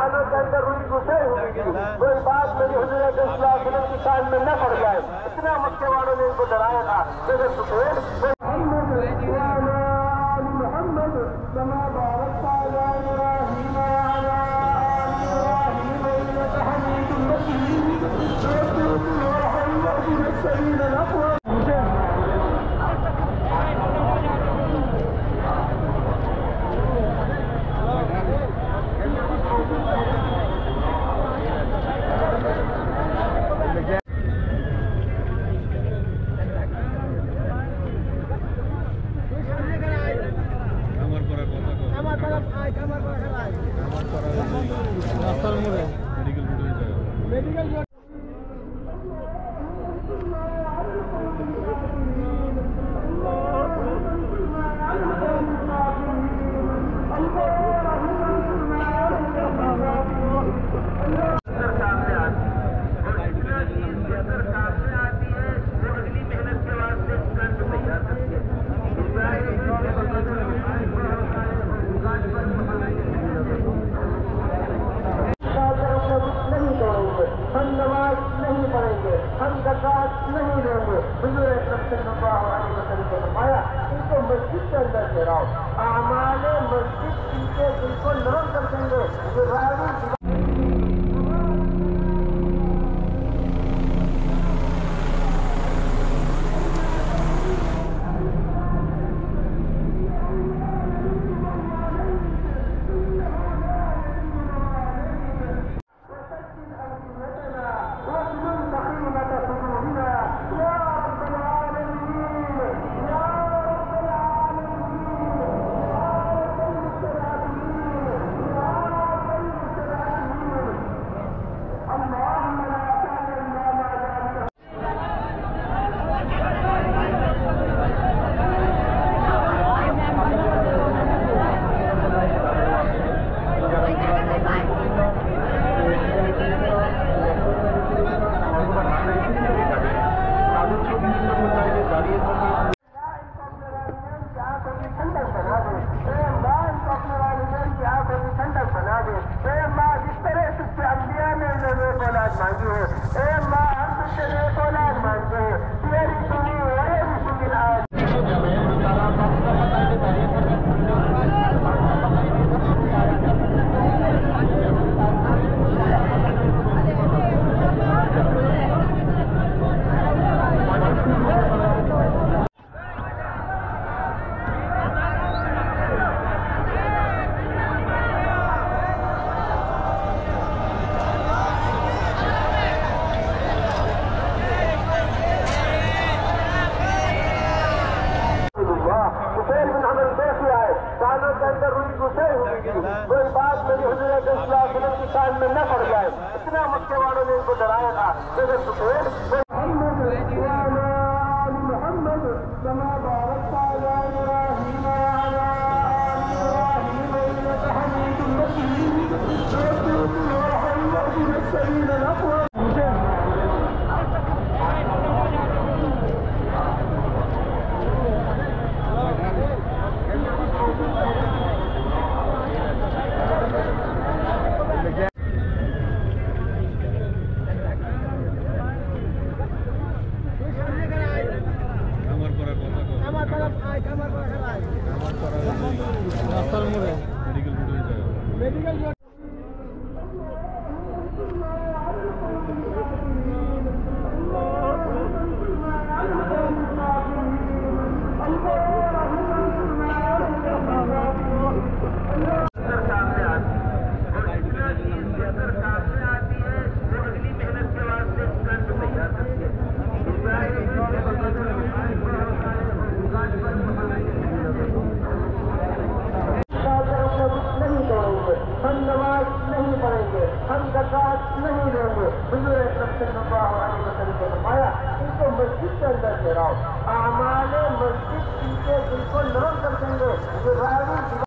कानों के अंदर रुई घुसे हुई थी, कोई बात मेरी हुजूर सल्लल्लाहु की शान में न पड़ जाए, इतना मक्के वालों ने इनको डराया था। लेकिन सुबह इनको मस्जिद के अंदर ठहराओ, आमाले मस्जिद इनके दिल को नरम कर देंगे। कोई बात मेरी हुजूर सल्लल्लाहु की शान में न पड़ जाए, इतना मक्के वालों ने इनको डराया था। लेकिन सुबह इनको मस्जिद के अंदर ठहराओ, आमाले मस्जिद इनके दिल को नरम कर देंगे।